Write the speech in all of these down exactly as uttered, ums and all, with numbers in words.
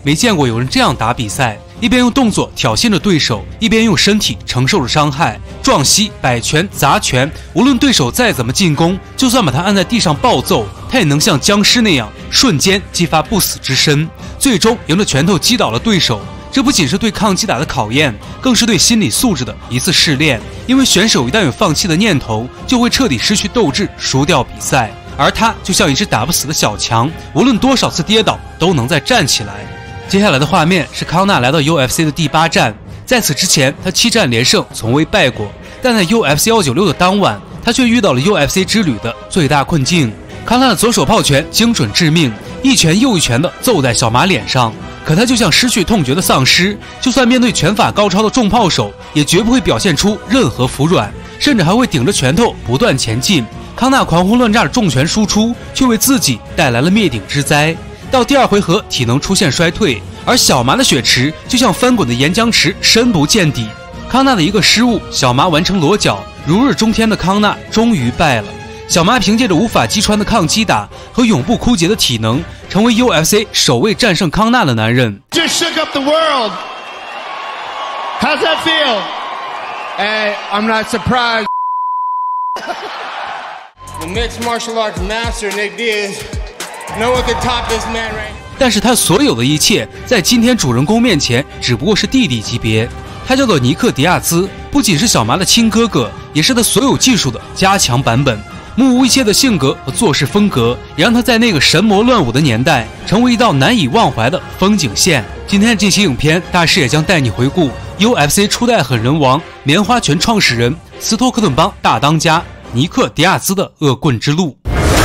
没见过有人这样打比赛，一边用动作挑衅着对手，一边用身体承受着伤害，撞膝、摆拳、砸拳，无论对手再怎么进攻，就算把他按在地上暴揍，他也能像僵尸那样瞬间激发不死之身，最终赢着拳头击倒了对手。这不仅是对抗击打的考验，更是对心理素质的一次试炼。因为选手一旦有放弃的念头，就会彻底失去斗志，输掉比赛。而他就像一只打不死的小强，无论多少次跌倒，都能再站起来。接下来的画面是康纳来到 U F C 的第八战，在此之前，他七战连胜，从未败过。但在 U F C 一九六的当晚，他却遇到了 U F C 之旅的最大困境。康纳的左手炮拳精准致命，一拳又一拳地揍在小马脸上。可他就像失去痛觉的丧尸，就算面对拳法高超的重炮手，也绝不会表现出任何服软，甚至还会顶着拳头不断前进。康纳狂轰乱炸的重拳输出，却为自己带来了灭顶之灾。到第二回合，体能出现衰退，而小麻的血池就像翻滚的岩浆池，深不见底。康纳的一个失误，小麻完成裸脚，如日中天的康纳终于败了。小麻凭借着无法击穿的抗击打和永不枯竭的体能，成为 U F C 首位战胜康纳的男人。 Just shook up the world. How's that feel? Hey, I'm not surprised. The mixed martial arts master Nick Diaz. No one can top this man right now. 但是他所有的一切，在今天主人公面前只不过是弟弟级别。他叫做尼克·迪亚兹，不仅是小麻的亲哥哥，也是他所有技术的加强版本。目无一切的性格和做事风格，也让他在那个神魔乱舞的年代，成为一道难以忘怀的风景线。今天的这期影片，大师也将带你回顾 U F C 初代狠人王、棉花拳创始人、斯托克顿帮大当家尼克·迪亚兹的恶棍之路。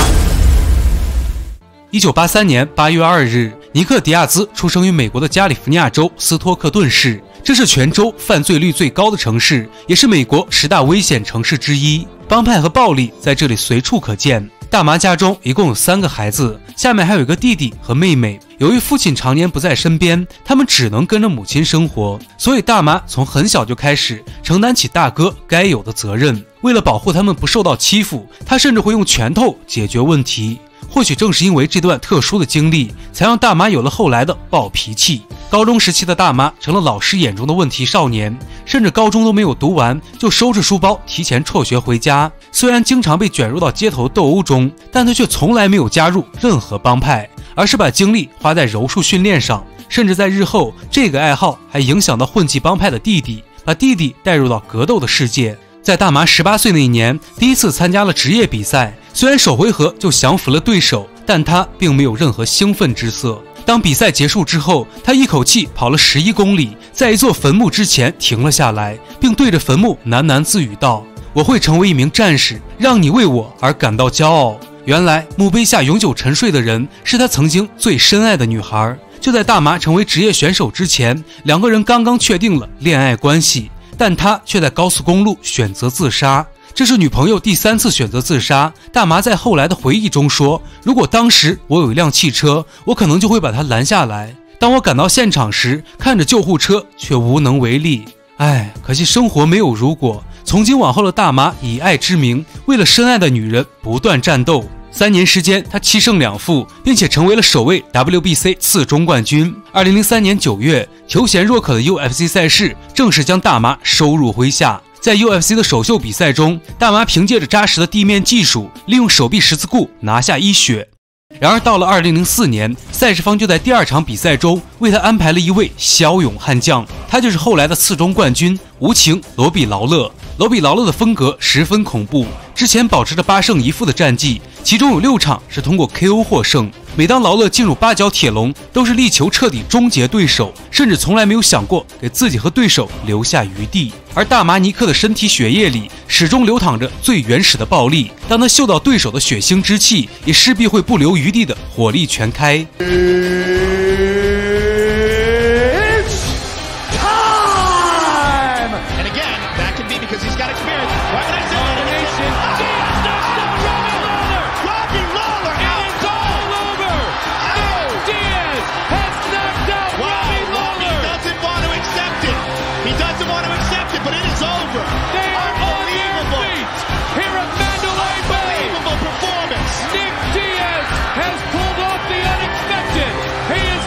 一九八三年八月二日，尼克·迪亚兹出生于美国的加利福尼亚州斯托克顿市，这是全州犯罪率最高的城市，也是美国十大危险城市之一。帮派和暴力在这里随处可见。大麻家中一共有三个孩子，下面还有一个弟弟和妹妹。由于父亲常年不在身边，他们只能跟着母亲生活，所以大麻从很小就开始承担起大哥该有的责任。为了保护他们不受到欺负，他甚至会用拳头解决问题。或许正是因为这段特殊的经历，才让大麻有了后来的暴脾气。高中时期的大麻成了老师眼中的问题少年，甚至高中都没有读完就收拾书包提前辍学回家。虽然经常被卷入到街头斗殴中，但他却从来没有加入任何帮派，而是把精力花在柔术训练上。甚至在日后，这个爱好还影响到混迹帮派的弟弟，把弟弟带入到格斗的世界。在大麻十八岁那一年，第一次参加了职业比赛，虽然首回合就降服了对手，但他并没有任何兴奋之色。当比赛结束之后，他一口气跑了十一公里，在一座坟墓之前停了下来，并对着坟墓喃喃自语道：“我会成为一名战士，让你为我而感到骄傲。”原来墓碑下永久沉睡的人是他曾经最深爱的女孩。就在大麻成为职业选手之前，两个人刚刚确定了恋爱关系，但他却在高速公路选择自杀。这是女朋友第三次选择自杀。大麻在后来的回忆中说：“如果当时我有一辆汽车，我可能就会把她拦下来。当我赶到现场时，看着救护车却无能为力。唉，可惜生活没有如果。从今往后的大麻以爱之名，为了深爱的女人不断战斗。三年时间，他七胜两负，并且成为了首位 W B C 次中冠军。二零零三年九月，求贤若渴的 U F C 赛事正式将大麻收入麾下。在 U F C 的首秀比赛中，大麻凭借着扎实的地面技术，利用手臂十字固拿下一血。然而到了二零零四年，赛事方就在第二场比赛中为他安排了一位骁勇悍将，他就是后来的次中冠军无情罗比劳勒。罗比劳勒的风格十分恐怖，之前保持着八胜一负的战绩，其中有六场是通过 K O 获胜。每当劳勒进入八角铁笼，都是力求彻底终结对手，甚至从来没有想过给自己和对手留下余地。而大麻尼克的身体血液里始终流淌着最原始的暴力，当他嗅到对手的血腥之气，也势必会不留余地的火力全开。 Nick Diaz has pulled off the unexpected. He is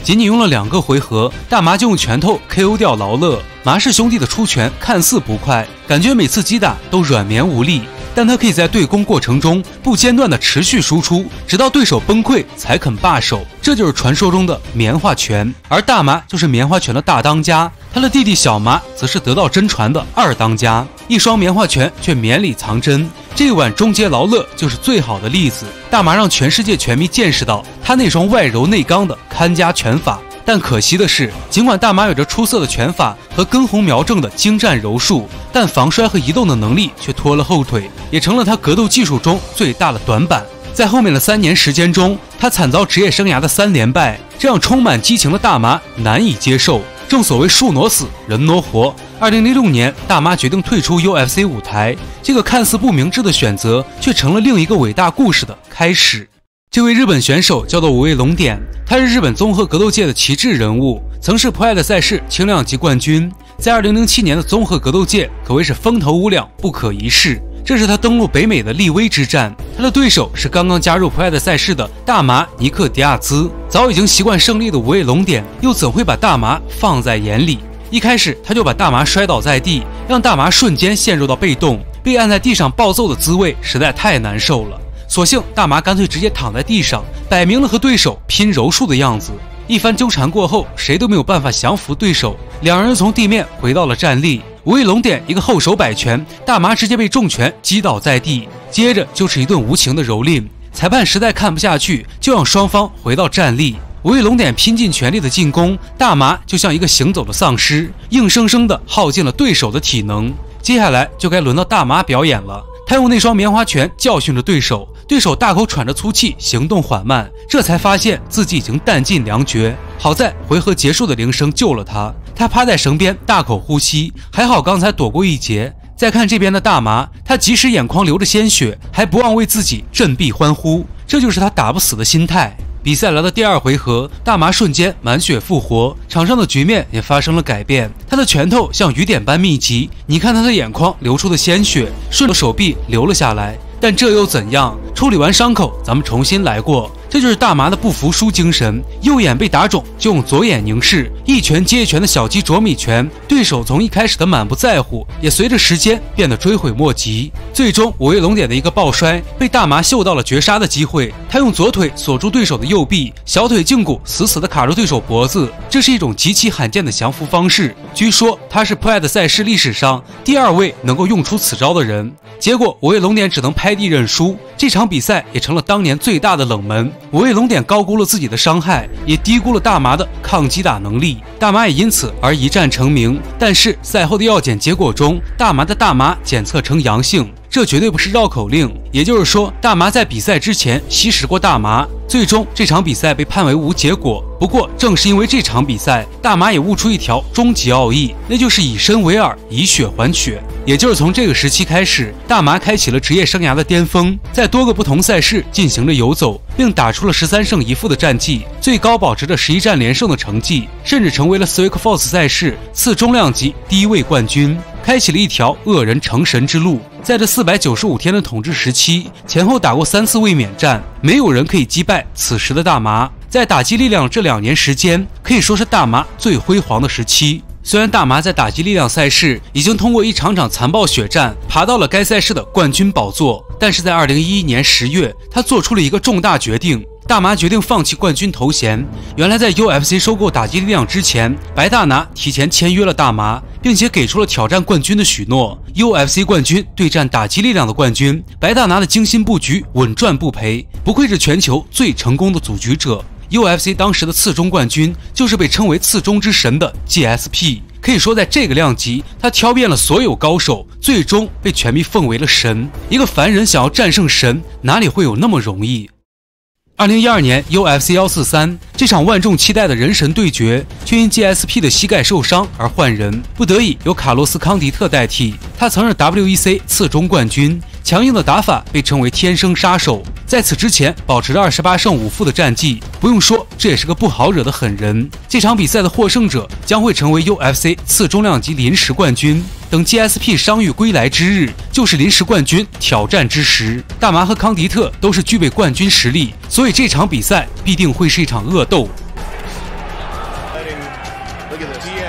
仅仅用了两个回合，大麻就用拳头 K O 掉劳勒。麻氏兄弟的出拳看似不快，感觉每次击打都软绵无力，但他可以在对攻过程中不间断的持续输出，直到对手崩溃才肯罢手。这就是传说中的棉花拳，而大麻就是棉花拳的大当家，他的弟弟小麻则是得道真传的二当家。一双棉花拳却绵里藏针，这碗终结劳勒就是最好的例子。大麻让全世界拳迷见识到他那双外柔内刚的看家拳法。但可惜的是，尽管大麻有着出色的拳法和根红苗正的精湛柔术，但防摔和移动的能力却拖了后腿，也成了他格斗技术中最大的短板。在后面的三年时间中，他惨遭职业生涯的三连败，这让充满激情的大麻难以接受。正所谓树挪死，人挪活。二零零六年，大麻决定退出 U F C 舞台，这个看似不明智的选择，却成了另一个伟大故事的开始。这位日本选手叫做五味龙典，他是日本综合格斗界的旗帜人物，曾是 Pride 赛事轻量级冠军，在二零零七年的综合格斗界可谓是风头无两，不可一世。这是他登陆北美的立威之战，他的对手是刚刚加入 Pride 赛事的大麻尼克迪亚兹。早已经习惯胜利的五味龙典又怎会把大麻放在眼里？一开始他就把大麻摔倒在地，让大麻瞬间陷入到被动，被按在地上暴揍的滋味实在太难受了。索性大麻干脆直接躺在地上，摆明了和对手拼柔术的样子。一番纠缠过后，谁都没有办法降服对手，两人从地面回到了站立。五味龙典一个后手摆拳，大麻直接被重拳击倒在地，接着就是一顿无情的蹂躏。裁判实在看不下去，就让双方回到站立。五味龙典拼尽全力的进攻，大麻就像一个行走的丧尸，硬生生的耗尽了对手的体能。接下来就该轮到大麻表演了。他用那双棉花拳教训着对手，对手大口喘着粗气，行动缓慢，这才发现自己已经弹尽粮绝。好在回合结束的铃声救了他，他趴在绳边大口呼吸，还好刚才躲过一劫。再看这边的大麻，他即使眼眶流着鲜血，还不忘为自己振臂欢呼，这就是他打不死的心态。比赛来到第二回合，大麻瞬间满血复活，场上的局面也发生了改变。他的拳头像雨点般密集，你看他的眼眶流出的鲜血顺着手臂流了下来。但这又怎样？处理完伤口，咱们重新来过。这就是大麻的不服输精神。右眼被打肿，就用左眼凝视，一拳接一拳的小鸡啄米拳，对手从一开始的满不在乎，也随着时间变得追悔莫及。最终，五味龙典的一个抱摔，被大麻嗅到了绝杀的机会。他用左腿锁住对手的右臂，小腿胫骨死死地卡住对手脖子，这是一种极其罕见的降服方式。据说他是 Pride 赛事历史上第二位能够用出此招的人。结果五味龙典只能拍地认输，这场比赛也成了当年最大的冷门。五味龙典高估了自己的伤害，也低估了大麻的抗击打能力，大麻也因此而一战成名。但是赛后的药检结果中，大麻的大麻检测呈阳性，这绝对不是绕口令，也就是说大麻在比赛之前吸食过大麻。最终这场比赛被判为无结果。不过正是因为这场比赛，大麻也悟出一条终极奥义，那就是以身为饵，以血还血。也就是从这个时期开始，大麻开启了职业生涯的巅峰，在多个不同赛事进行着游走，并打出了十三胜一负的战绩，最高保持着十一战连胜的成绩，甚至成为了 Strikeforce 赛事次中量级第一位冠军，开启了一条恶人成神之路。在这四百九十五天的统治时期，前后打过三次卫冕战，没有人可以击败此时的大麻。在打击力量这两年时间，可以说是大麻最辉煌的时期。虽然大麻在打击力量赛事已经通过一场场残暴血战爬到了该赛事的冠军宝座，但是在二零一一年十月，他做出了一个重大决定。大麻决定放弃冠军头衔。原来在 U F C 收购打击力量之前，白大拿提前签约了大麻，并且给出了挑战冠军的许诺。U F C 冠军对战打击力量的冠军，白大拿的精心布局，稳赚不赔，不愧是全球最成功的组局者。U F C 当时的次中冠军就是被称为次中之神的 G S P， 可以说在这个量级，他挑遍了所有高手，最终被全民奉为了神。一个凡人想要战胜神，哪里会有那么容易？二零一二年 U F C 一四三这场万众期待的人神对决，却因 G S P 的膝盖受伤而换人，不得已由卡洛斯·康迪特代替。他曾是 W E C 次中冠军，强硬的打法被称为天生杀手。在此之前，保持着二十八胜五负的战绩，不用说，这也是个不好惹的狠人。这场比赛的获胜者将会成为 U F C 次中量级临时冠军。等 G S P 伤愈归来之日，就是临时冠军挑战之时。大麻和康迪特都是具备冠军实力，所以这场比赛必定会是一场恶斗。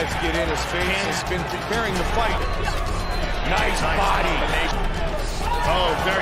Hands get in his face. He's been preparing the fight. Nice body. Oh, very.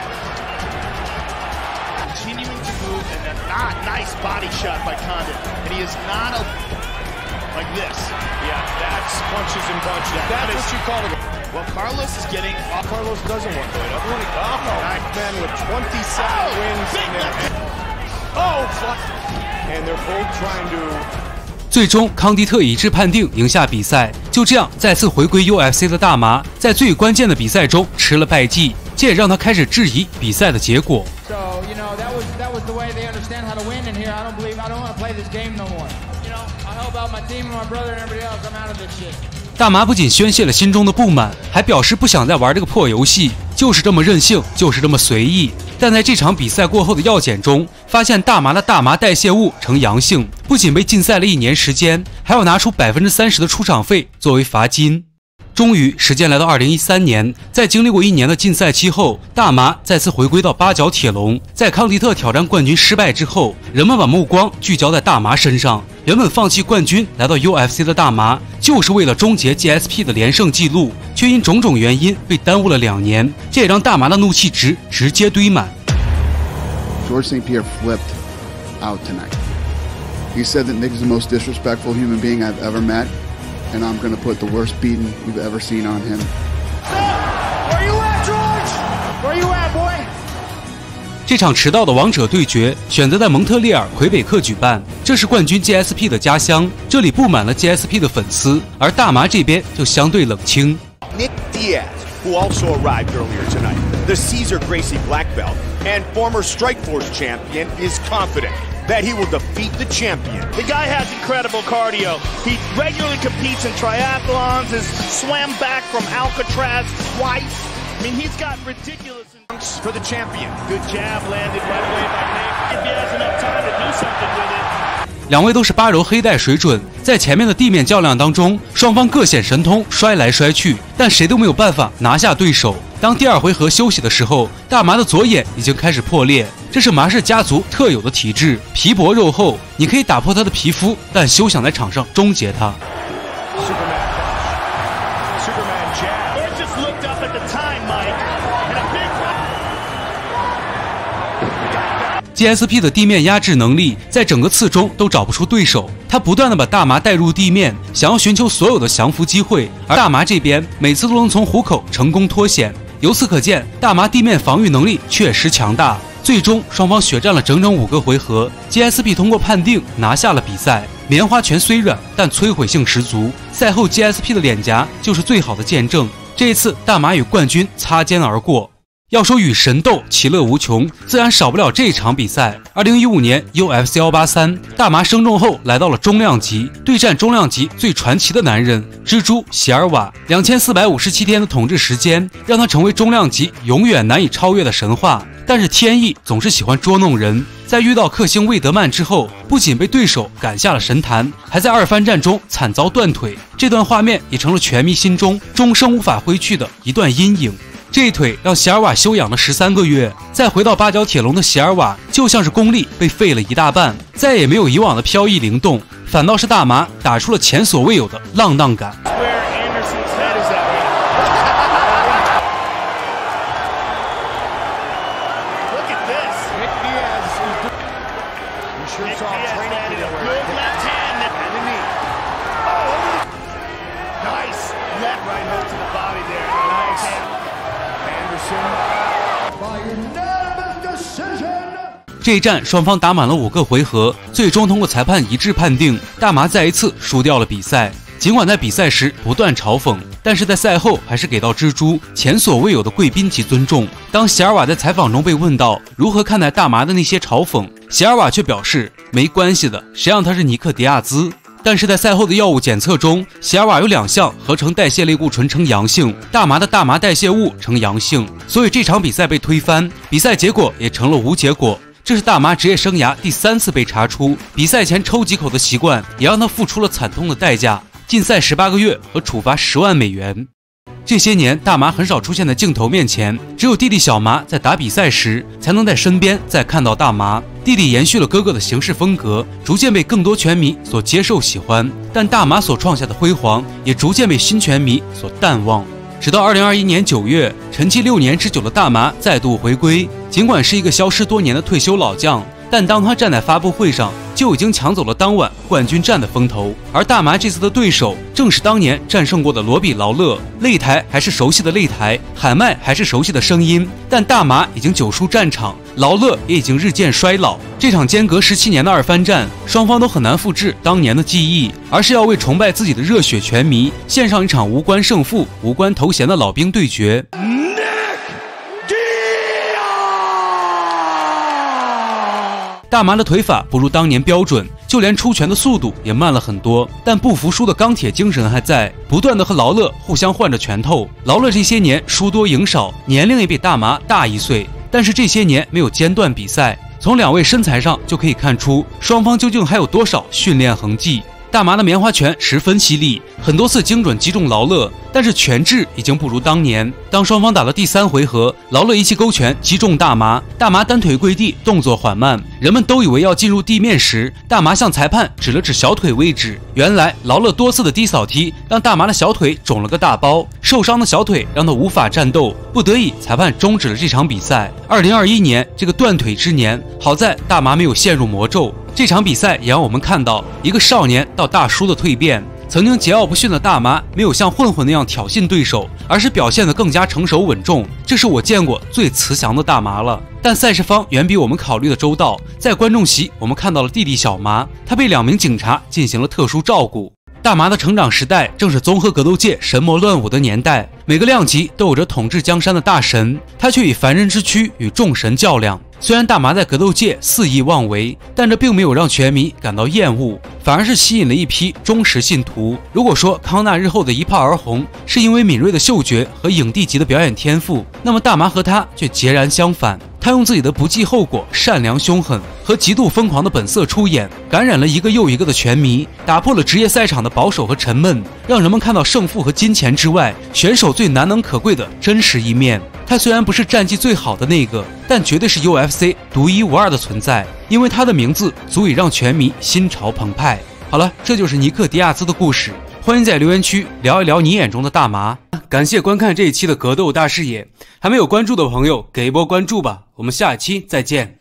Continuing to move and a not nice body shot by Condit. And he is not a like this. Yeah, that's punches and bunches. Yeah, that's that what is, you call it. Well, Carlos is getting. Oh, Carlos doesn't want to. Oh, Nine man with twenty-seven oh, wins. Big and then, oh, fuck. And they're both trying to. 最终，康迪特一致判定赢下比赛。就这样，再次回归 U F C 的大麻，在最关键的比赛中吃了败绩，这也让他开始质疑比赛的结果。 So you know that was that was the way they understand how to win in here. I don't believe I don't want to play this game no more. You know I help out my team and my brother and everybody else. I'm out of this shit. 大麻不仅宣泄了心中的不满，还表示不想再玩这个破游戏，就是这么任性，就是这么随意。但在这场比赛过后的药检中，发现大麻的大麻代谢物呈阳性，不仅被禁赛了一年时间，还要拿出百分之三十的出场费作为罚金。终于，时间来到二零一三年，在经历过一年的禁赛期后，大麻再次回归到八角铁笼。在康迪特挑战冠军失败之后，人们把目光聚焦在大麻身上。原本放弃冠军来到 U F C 的大麻，就是为了终结 G S P 的连胜纪录，却因种种原因被耽误了两年，这也让大麻的怒气值直接堆满。 George Saint Pierre flipped out tonight. He said that Nick is the most disrespectful human being I've ever met, and I'm going to put the worst beating you've ever seen on him. Where you at, George? Where you at, boy? 这场迟到的王者对决选择在蒙特利尔魁北克举办，这是冠军 G S P 的家乡，这里布满了 G S P 的粉丝，而大麻这边就相对冷清。 Nick Diaz, who also arrived earlier tonight, the Cesar Gracie black belt and former Strikeforce champion, is confident that he will defeat the champion. The guy has incredible cardio. He regularly competes in triathlons. Has swam back from Alcatraz twice. I mean, he's got ridiculous. For the champion. Good jab landed right away by Nick. If he has enough time to do something with it. 两位都是八柔黑带水准，在前面的地面较量当中，双方各显神通，摔来摔去，但谁都没有办法拿下对手。当第二回合休息的时候，大麻的左眼已经开始破裂，这是麻氏家族特有的体质，皮薄肉厚，你可以打破他的皮肤，但休想在场上终结他。G S P 的地面压制能力在整个次中都找不出对手，他不断的把大麻带入地面，想要寻求所有的降服机会，而大麻这边每次都能从虎口成功脱险。由此可见，大麻地面防御能力确实强大。最终双方血战了整整五个回合 ，G S P 通过判定拿下了比赛。棉花拳虽软，但摧毁性十足。赛后 G S P 的脸颊就是最好的见证。这一次，大麻与冠军擦肩而过。要说与神斗，其乐无穷，自然少不了这场比赛。二零一五年 U F C 一八三，大麻升重后来到了中量级，对战中量级最传奇的男人蜘蛛席尔瓦。两千四百五十七天的统治时间，让他成为中量级永远难以超越的神话。但是天意总是喜欢捉弄人，在遇到克星魏德曼之后，不仅被对手赶下了神坛，还在二番战中惨遭断腿。这段画面也成了拳迷心中终生无法挥去的一段阴影。这一腿让席尔瓦休养了十三个月，再回到八角铁笼的席尔瓦就像是功力被废了一大半，再也没有以往的飘逸灵动，反倒是大麻打出了前所未有的浪荡感。这一战双方打满了五个回合，最终通过裁判一致判定，大麻再一次输掉了比赛。尽管在比赛时不断嘲讽，但是在赛后还是给到蜘蛛前所未有的贵宾级尊重。当席尔瓦在采访中被问到如何看待大麻的那些嘲讽，席尔瓦却表示没关系的，谁让他是尼克迪亚兹。但是在赛后的药物检测中，席尔瓦有两项合成代谢类固醇呈阳性，大麻的大麻代谢物呈阳性，所以这场比赛被推翻，比赛结果也成了无结果。这是大麻职业生涯第三次被查出，比赛前抽几口的习惯也让他付出了惨痛的代价，禁赛十八个月和处罚十万美元。 这些年大麻很少出现在镜头面前，只有弟弟小麻在打比赛时才能在身边再看到大麻。弟弟延续了哥哥的行事风格，逐渐被更多拳迷所接受喜欢，但大麻所创下的辉煌也逐渐被新拳迷所淡忘。直到二零二一年九月，沉寂六年之久的大麻再度回归。尽管是一个消失多年的退休老将，但当他站在发布会上，就已经抢走了当晚冠军战的风头。而大麻这次的对手正是当年战胜过的罗比劳勒，擂台还是熟悉的擂台，喊麦还是熟悉的声音，但大麻已经久疏战场，劳勒也已经日渐衰老。这场间隔十七年的二番战，双方都很难复制当年的记忆，而是要为崇拜自己的热血拳迷献上一场无关胜负、无关头衔的老兵对决。大麻的腿法不如当年标准，就连出拳的速度也慢了很多，但不服输的钢铁精神还在，不断的和劳勒互相换着拳头。劳勒这些年输多赢少，年龄也比大麻大一岁，但是这些年没有间断比赛，从两位身材上就可以看出双方究竟还有多少训练痕迹。大麻的棉花拳十分犀利，很多次精准击中劳勒，但是拳质已经不如当年。当双方打了第三回合，劳勒一记勾拳击中大麻，大麻单腿跪地，动作缓慢，人们都以为要进入地面时，大麻向裁判指了指小腿位置，原来劳勒多次的低扫踢让大麻的小腿肿了个大包，受伤的小腿让他无法战斗，不得已裁判终止了这场比赛。二零二一年这个断腿之年，好在大麻没有陷入魔咒。这场比赛也让我们看到一个少年到大叔的蜕变。曾经桀骜不驯的大麻没有像混混那样挑衅对手，而是表现得更加成熟稳重，这是我见过最慈祥的大麻了。但赛事方远比我们考虑的周到，在观众席我们看到了弟弟小麻，他被两名警察进行了特殊照顾。大麻的成长时代正是综合格斗界神魔乱舞的年代，每个量级都有着统治江山的大神，他却以凡人之躯与众神较量。虽然大麻在格斗界肆意妄为，但这并没有让拳迷感到厌恶，反而是吸引了一批忠实信徒。如果说康纳日后的一炮而红是因为敏锐的嗅觉和影帝级的表演天赋，那么大麻和他却截然相反。他用自己的不计后果、善良凶狠和极度疯狂的本色出演，感染了一个又一个的拳迷，打破了职业赛场的保守和沉闷，让人们看到胜负和金钱之外，选手最难能可贵的真实一面。他虽然不是战绩最好的那个，但绝对是 U F C 独一无二的存在，因为他的名字足以让拳迷心潮澎湃。好了，这就是尼克·迪亚兹的故事，欢迎在留言区聊一聊你眼中的大麻。感谢观看这一期的格斗大视野，还没有关注的朋友给一波关注吧，我们下一期再见。